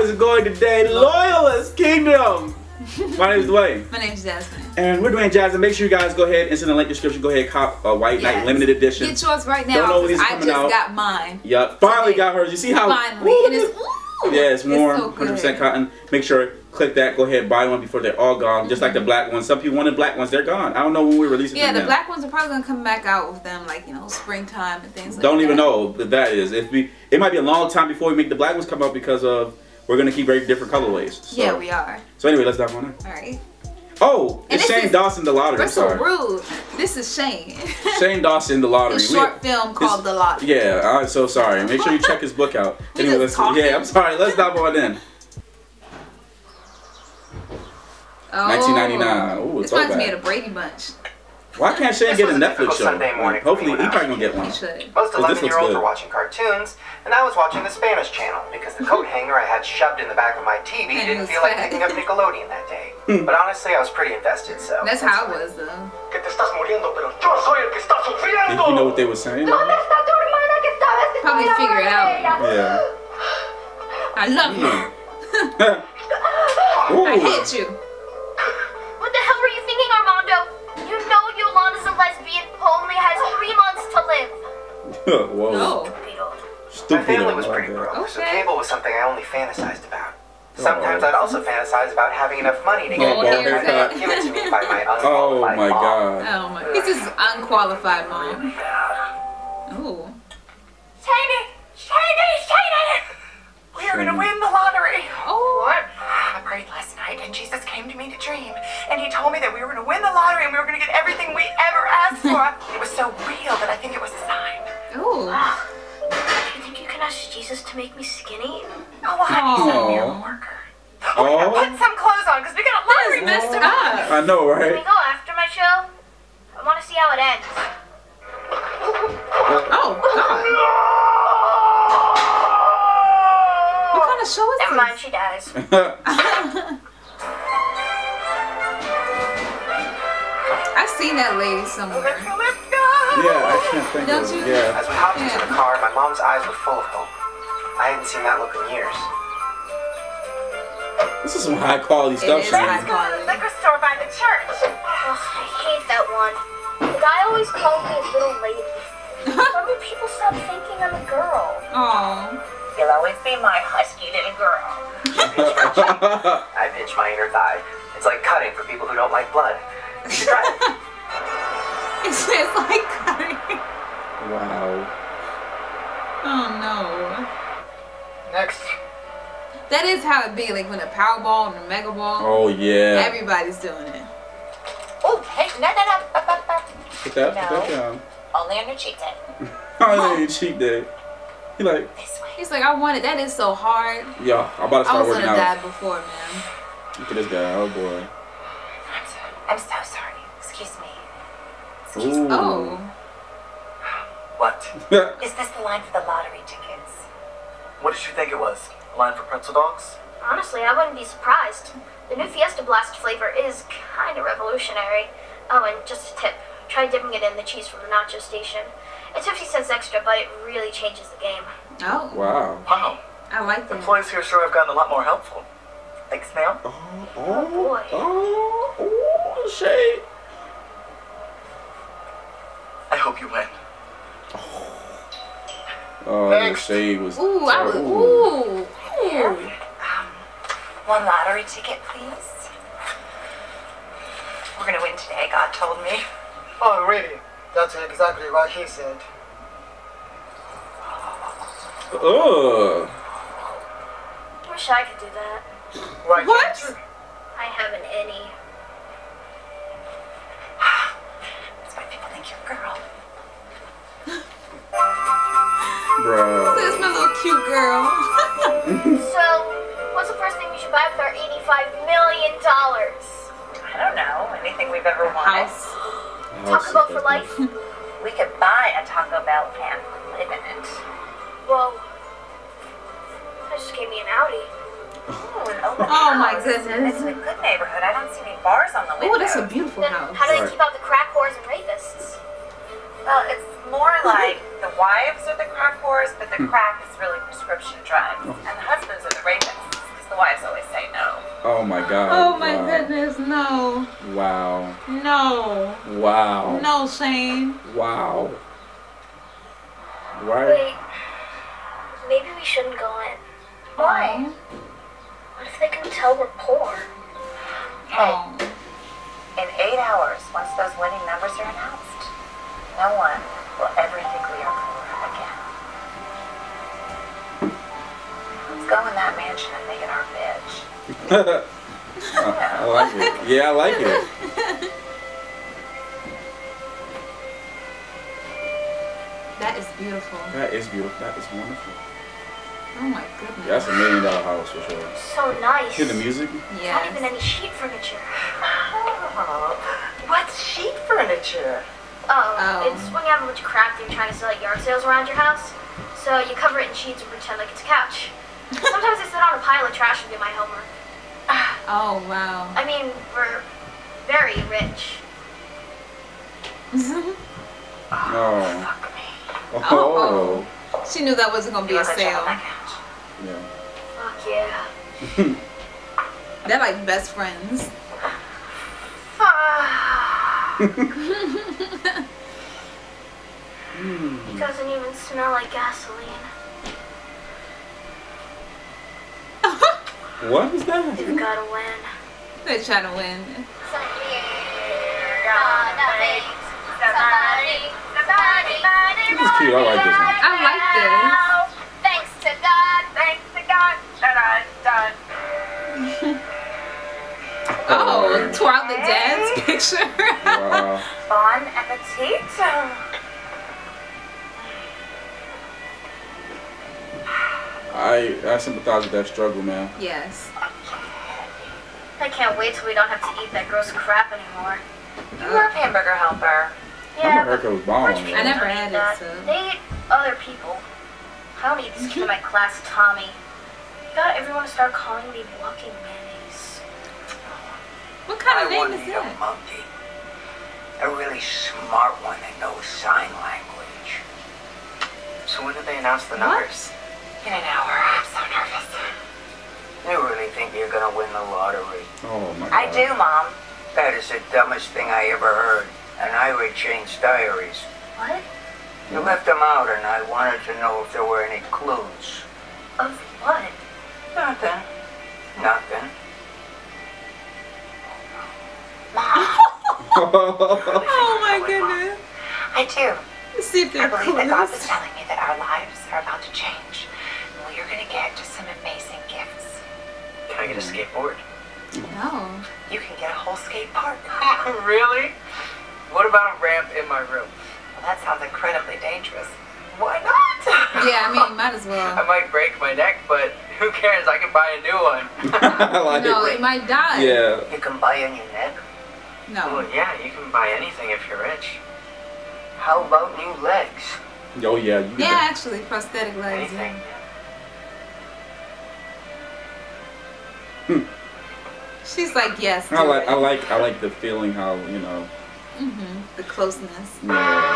is it going today? Loyalist Kingdom. My name is Dwayne. My name is Jasmine. And we're Dwayne Jasmine. Make sure you guys go ahead and send a link description. Go ahead, cop a White Knight limited edition. Get yours right now. Don't know when these are I coming just out. got mine. Yep, finally got hers. You see how? Finally, and it's yeah, it's warm, so good. 100% cotton. Make sure click that. Go ahead, buy one before they're all gone. Just like the black ones. Some people wanted black ones. They're gone. I don't know when we're releasing them. Yeah, the now. black ones are probably gonna come back out with them, like, you know, springtime and things like that. Don't even know what that is. It might be a long time before we make the black ones come out because of we're gonna keep very different colorways. So. Yeah, we are. So anyway, let's dive on in. All right. Oh, it's Shane Dawson, The Lottery. That's so rude. This is Shane. Shane Dawson, The Lottery. A short film called The Lottery. Yeah, I'm so sorry. Make sure you check his book out. Anyway, yeah, I'm sorry. Let's dive on in. Oh, 1999. Ooh, this reminds me of the Brady Bunch. Why can't Shane get a Netflix show? Sunday morning Hopefully, he probably gonna get one. He should. Most 11-year-olds were watching cartoons, and I was watching the Spanish channel because the coat hanger I had shoved in the back of my TV didn't feel like picking up Nickelodeon that day. But honestly, I was pretty invested, so... That's how it was, though. Did you know what they were saying? Probably figure it out. Yeah. I love you. I hate you. What the hell were you thinking, Armando? You know Yolanda's a lesbian who only has 3 months to live. Whoa. No. Stupid. My family was pretty broke, so cable was something I only fantasized about. Sometimes I'd also fantasize about having enough money to get a haircut given to me by my unqualified my mom. God. Oh my. He's just unqualified mom. Ooh. Shady! We are gonna win the lottery! Oh. What? I prayed last night and Jesus came to me to dream. And he told me that we were gonna win the lottery and we were gonna get everything we ever asked for. It was so real that I think it was a sign. Ooh. Do you think you can ask Jesus to make me skinny? Oh, well, honey, he's a miracle worker. Oh. Put some clothes on because we got a lottery Messed up. I know, Can we right? go after my show? I want to see how it ends. Oh, God. What kind of show is Never this? mind, she dies. I've seen that lady somewhere. Yeah, I can't think Don't of you? it. Yeah. As we hopped into the car, my mom's eyes were full of hope. I hadn't seen that look in years. This is some high quality stuff, is Shane. high quality. Liquor store by the church. Ugh, I hate that one. The guy always calls me a little lady. When will people stop thinking I'm a girl? Oh. You'll always be my husky little girl. I pinch my inner thigh. It's like cutting for people who don't like blood. You should try it. It's like cutting. Wow. Oh no. Next. That is how it be, like when a Powerball and a Mega Ball. Oh, yeah. Everybody's doing it. Oh, hey, no. Put that down. Only on your cheat day. Oh, you cheat day. He like, This way. He's like, I want it. That is so hard. yeah, I'm about to I start was working gonna out. die before, man. Look at this guy. Oh, boy. I'm so sorry. Excuse me. Ooh. Oh. What? Is this the line for the lottery tickets? What did you think it was? A line for pretzel dogs? Honestly, I wouldn't be surprised. The new Fiesta Blast flavor is kind of revolutionary. Oh, and just a tip. Try dipping it in the cheese from the nacho station. It's 50 cents extra, but it really changes the game. Oh. Wow. Wow. I like that. Employees here sure have gotten a lot more helpful. Thanks, ma'am. Oh, boy. Oh, Shane. I hope you win. Oh, the shade was. Ooh, I was. Ooh. Ooh. One lottery ticket, please. We're gonna win today, God told me. Oh, really? That's exactly what he said. Ugh. Wish I could do that. Right, What? can't you? I haven't any. That's why people think you're a girl. Bruh. This is my little cute girl. So, what's the first thing we should buy with our $85 million? I don't know. Anything we've ever wanted. House. Taco Bell for life? We could buy a Taco Bell and live in it. Whoa. That just gave me an Audi. Ooh, an open Oh my house. goodness. It's in a good neighborhood. I don't see any bars on the Oh, windows. that's a beautiful Then house. how do they Right. keep out the crack whores and rapists? Well, it's more like the wives are the crack whores, but the crack is really prescription drugs. And the husbands are the rapists. Oh my God. Oh my wow. goodness, no. Wow. No. Wow. No, Shane. Wow. Right? Wait, maybe we shouldn't go in. Why? What if they can tell we're poor? Oh. In 8 hours, once those winning numbers are announced, no one will ever think we are poor again. Let's go in that mansion and make it our bitch. I like it. Yeah, I like it. That is beautiful. That is beautiful. That is wonderful. Oh my goodness. That's $1 million house for sure. So nice. Hear the music? Not even Yes. any sheet furniture. Oh, what's sheet furniture? Oh. It's when you have a bunch of crap that you're trying to sell at yard sales around your house. So you cover it in sheets and pretend like it's a couch. Sometimes I sit on a pile of trash and do my homework. Oh wow. I mean, we're very rich. Oh. Fuck me. Oh. She knew that wasn't gonna be You a want that job on sale. that couch? Yeah. Fuck yeah. They're like best friends. It doesn't even smell like gasoline. What is that? You've gotta win. They're trying to win. This is cute. I like this one. I like this. Thanks to God. Thanks to God. Dun. Oh, twirl the dance picture. Wow. Bon appetit. I sympathize with that struggle, man. Yes. I can't wait till we don't have to eat that gross crap anymore. You were a hamburger helper. Hamburger was bomb. rich people I never don't had eat it, that. so. They eat other people. I don't eat this kid in my class, Tommy. Got everyone to start calling me walking mayonnaise. What kind of I name want is to eat a that? monkey. A really smart one that knows sign language. So when did they announce the numbers? In an hour. I'm so nervous. You really think you're gonna win the lottery? Oh my God. I do, Mom. That is the dumbest thing I ever heard. And I read Shane's diaries. What? You left them out, and I wanted to know if there were any clues. Of what? Nothing. Nothing. Oh my goodness. I do. Let's see if I they're believe that God is clues. telling me that our lives are about to change. And we are going to get to some amazing gifts. Can I get a skateboard? No. You can get a whole skate park. Really? What about a ramp in my room? Well, that sounds incredibly dangerous. Why not? Yeah, I mean, might as I well. might break my neck, but who cares? I can buy a new one. I like No, it. it might die. Yeah. You can buy a new neck. No. Well, yeah, you can buy anything if you're rich. How about new legs? Oh yeah. You Yeah, actually, prosthetic legs. Anything. She's like, yes. I like the feeling how, you know. The closeness. Yeah.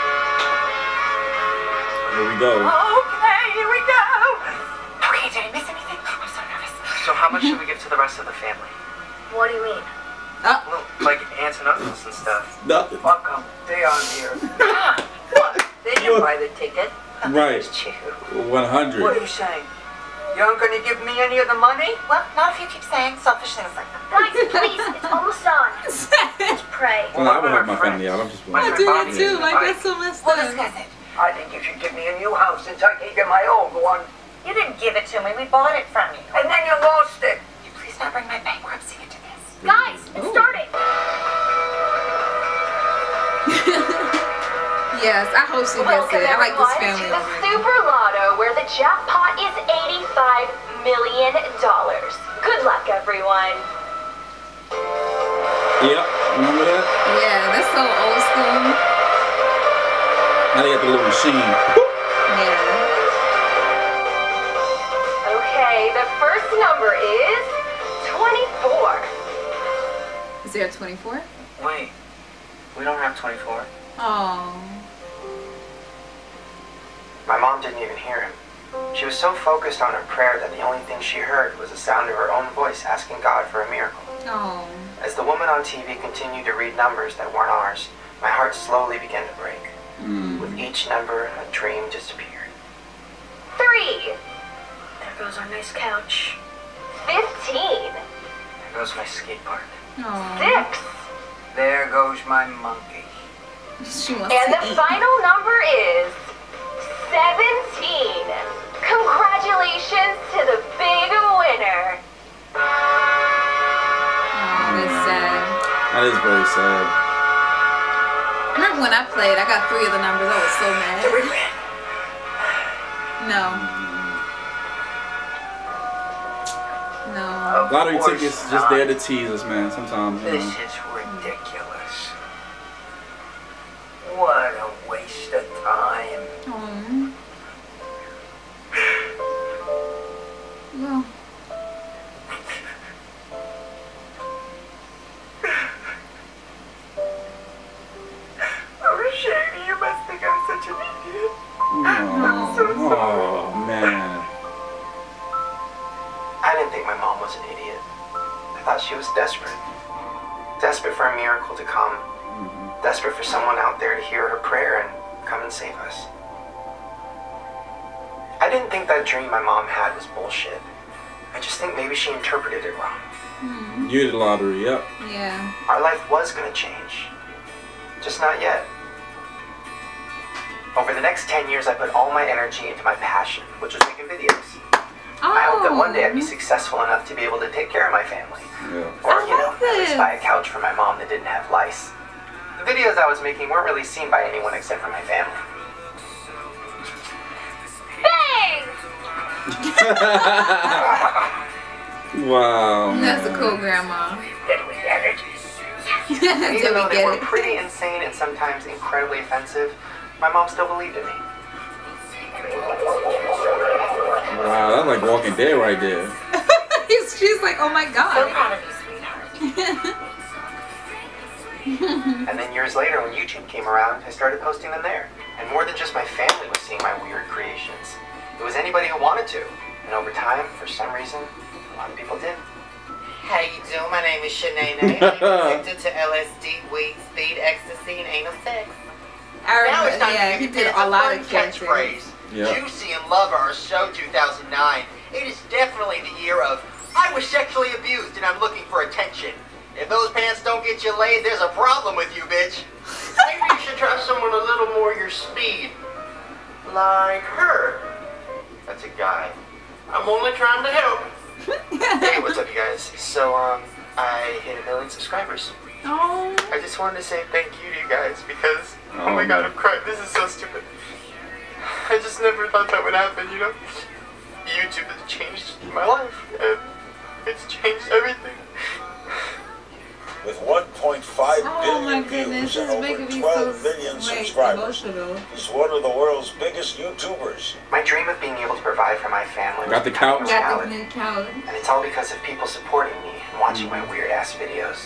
Here we go. Okay, here we go. Okay, did I miss anything? I'm so nervous. So how much should we give to the rest of the family? What do you mean? Well, like aunts and uncles and stuff. Nothing. Fuck them. They aren't here. What? They didn't buy the ticket. Right. Chew. 100. What are you saying? You aren't gonna give me any of the money? Well, not if you keep saying selfish things like that. Guys, please, it's almost done. Just pray. Well, I would What help my about family friends? out. I'm just My I wondering. do that Bobby too. is Like, fine. that's so messed We'll up. discuss it. I think you should give me a new house since I can't get my old one. You didn't give it to me. We bought it from you. And then you lost it. You please not bring my bankruptcy into this. Guys, it's starting. Yes, I hope she gets it. I like this family to the already. Super Lotto, where the jackpot is $85 million. Good luck, everyone. Yep. Remember that? Yeah, that's so old school. Now they got the little machine. Yeah. Okay, the first number is 24. Is there a 24? Wait, we don't have 24. Oh. My mom didn't even hear him. She was so focused on her prayer that the only thing she heard was the sound of her own voice asking God for a miracle. Oh. As the woman on TV continued to read numbers that weren't ours, my heart slowly began to break. With each number, a dream disappeared. 3. There goes our nice couch. 15. There goes my skate park. Oh. 6. There goes my monkey. She wants And to the eat. final number is 17. Congratulations to the big winner. Oh, that's sad. That is very sad. Remember when I played, I got 3 of the numbers. I was so mad. No. No. Lottery Of course tickets just not. there to tease us, man. Sometimes. You This know. is ridiculous. What a waste of time. Oh. Well. I'm ashamed. You must think I'm such an idiot. Oh, man. I didn't think my mom was an idiot. I thought she was desperate. Desperate for a miracle to come. Desperate for someone out there to hear her prayer and come and save us. I didn't think that dream my mom had was bullshit. I just think maybe she interpreted it wrong. You the lottery, yep. Yeah. Our life was gonna change. Just not yet. Over the next 10 years, I put all my energy into my passion, which was making videos. I hope that one day I'd be successful enough to be able to take care of my family. Yeah. Or, you I know, love at least this. buy a couch for my mom that didn't have lice. The videos I was making weren't really seen by anyone except for my family. Bang! Wow. That's a cool grandma. Did we get it? And even though Did we they get were it? pretty insane and sometimes incredibly offensive, my mom still believed in me. Wow, that's like Walking Dead right there. She's like, oh my So god. proud of you, sweetheart. And then years later, when YouTube came around, I started posting them there. And more than just my family was seeing my weird creations. It was anybody who wanted to. And over time, for some reason, a lot of people did. How you doing? My name is Shanae. I'm addicted to LSD, weed, speed, ecstasy, and anal sex. I Now it's remember, time yeah, to he give did you a lot fun of characters. catchphrase. Yeah. Juicy and Lover are so 2009. It is definitely the year of I was sexually abused and I'm looking for attention. If those pants don't get you laid, there's a problem with you, bitch. Maybe you should try someone a little more your speed. Like her. That's a guy. I'm only trying to help. Hey, what's up, you guys? So, I hit 1 million subscribers. Oh. I just wanted to say thank you to you guys because, oh my god, I'm crying. This is so stupid. I just never thought that would happen, you know? YouTube has changed my life, and it's changed everything. With 1.5 Oh my billion goodness, views and this is over making me 12 so million like, subscribers, emotional. he's one of the world's biggest YouTubers. My dream of being able to provide for my family was Got the becoming couch? a Got the reality. new couch. And it's all because of people supporting me and watching my weird-ass videos.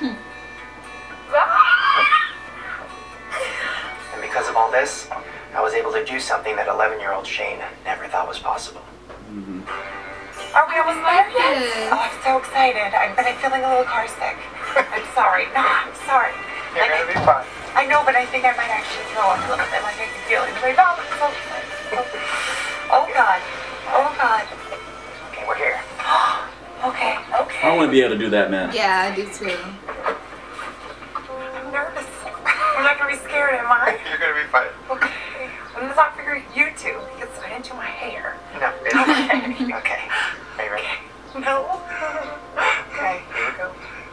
And because of all this, I was able to do something that 11-year-old Shane never thought was possible. Are we almost there yet? Yes. Oh, I'm so excited. But I'm feeling a little car sick. I'm sorry. No, I'm sorry. You're gonna be fine. I know, but I think I might actually throw up a little bit. Like I can feel it in my mouth. I'm so excited. Oh God. Oh God. Okay, we're here. Okay. Okay. I want to be able to do that, man. Yeah, I do too. I'm nervous. I'm not gonna be scared, am I? You're gonna be fine. Okay. I'm not figuring you two because I didn't do my hair. No, it's okay. Okay. Are you ready? No. Okay, here we go.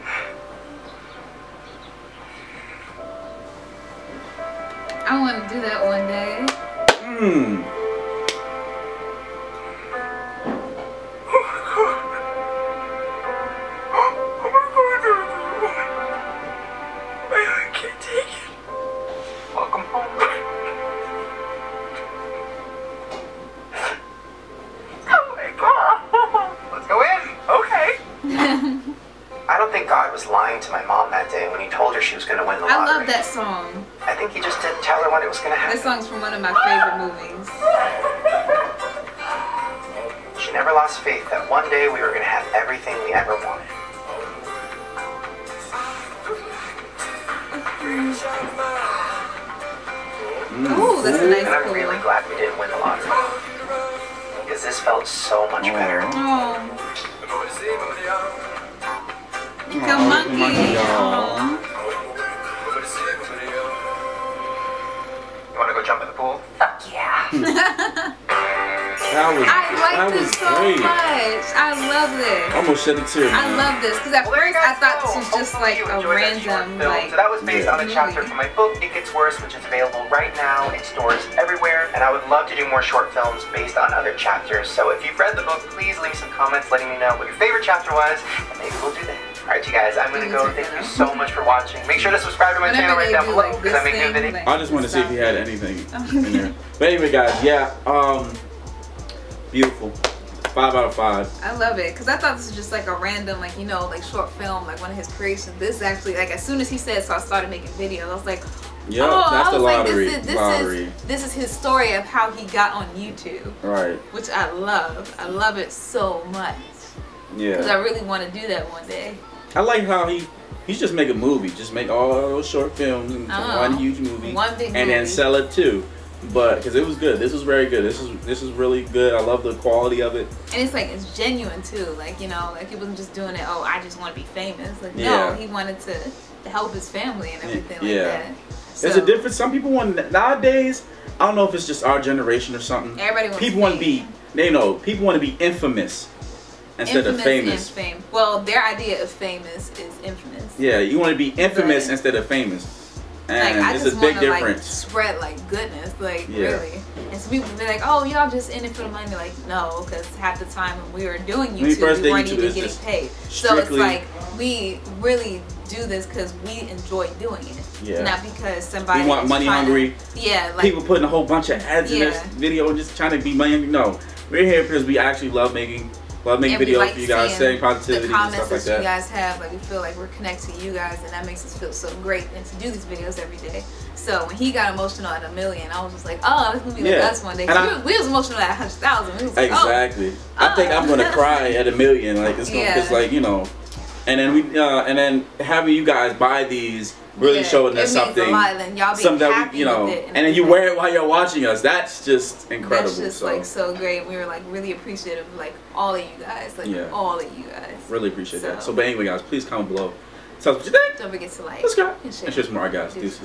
I want to do that one day. I can't take it. Welcome home. Oh my God. Let's go in. Okay. I don't think God was lying to my mom that day when he told her she was gonna win the I lottery. love that song. I think he just didn't tell her when it was gonna happen. That song's from one of my favorite movies. she never lost faith that one day we were going to have everything we ever wanted. Ooh, that's a nice And I'm pool. really glad we didn't win the lottery. Because this felt so much better. Oh. The monkey. Aw. You want to go jump in the pool? Fuck yeah. I like this so great. much. I love this. I almost shed a tear. I man. love this because at Well, there you first I guys thought go. this was just Hopefully like you a enjoyed that short random film. like. So that was based on a chapter movie. from my book, It Gets Worse, which is available right now in stores everywhere. And I would love to do more short films based on other chapters. So if you've read the book, please leave some comments letting me know what your favorite chapter was, and maybe we'll do that. Alright, you guys, I'm gonna go. Thank you so much for watching. Make sure to subscribe to my channel right down below because I make new videos. I just want to see if he had anything in there. But anyway, guys, yeah, beautiful. 5 out of 5. I love it because I thought this was just like a random, like, you know, like short film, like one of his creations. This actually, like, as soon as he said so, I started making videos. I was like, Yeah, oh, that's I the was like, lottery. this is his story of how he got on YouTube, Right. which I love. I love it so much because Yeah. I really want to do that one day. I like how he's just make a movie, just make all those short films into one huge movie, One big and then movie. sell it too. But because it was good, this was very good. This is really good. I love the quality of it. And it's like, it's genuine too. Like, you know, like he wasn't just doing it, oh, I just want to be famous. Like, Yeah. no, he wanted to help his family and everything like Yeah. that. There's a difference. Some people want nowadays. I don't know if it's just our generation or something. Everybody wants people want to be. They know people want to be infamous instead of famous. And fame. Well, their idea of famous is infamous. Yeah, you want to be infamous But- instead of famous. Like, And I it's just a big want to like difference. spread like goodness, like Yeah. really. And some people be like, "Oh, y'all just in it for the money." Like, no, because half the time when we were doing When we first YouTube, we did weren't YouTube, even it's getting just paid. So it's strictly- like we really do this because we enjoy doing it, Yeah. not because somebody We want is money trying to- hungry. Yeah, like People putting a whole bunch of ads in Yeah. this video and just trying to be money. No, we're here because we actually love making and we videos like for you guys, seeing saying positivity the and comments stuff like that you that. guys have. Like, we feel like we're connected to you guys, and that makes us feel so great. And to do these videos every day. So when he got emotional at 1 million, I was just like, oh, this gonna be like Yeah. us one day. And 'Cause we was emotional at 100,000. We was like, oh. Exactly. I think I'm gonna cry at 1 million. Like it's gonna, Yeah. it's like, you know, and then having you guys buy these really Yeah, showing it us means a something, lot, and y'all be something that happy we, you know, with it and then you wear it while you're watching us. That's just incredible. That's just so like so great. We were like really appreciative of like all of you guys, like Yeah. all of you guys. really appreciate that. So- So, but anyway, guys, please comment below. Tell us what you think. Don't forget to like, Subscribe. and share. And share some more, guys. Deuces.